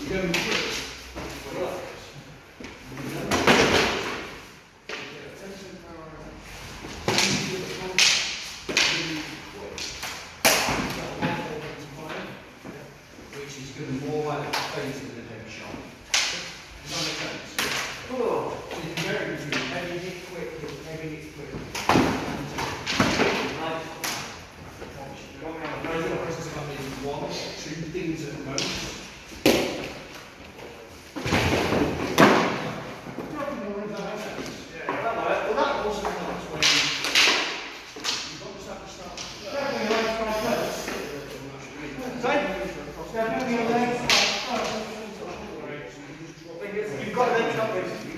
You're going through. Which is going to be more like a phase than a heavy shot. Does that make sense? Oh, so you can go between heavy hit quick, heavy hit quick. One, two things at most. Well, that also comes when you've got to have to start. You've got to then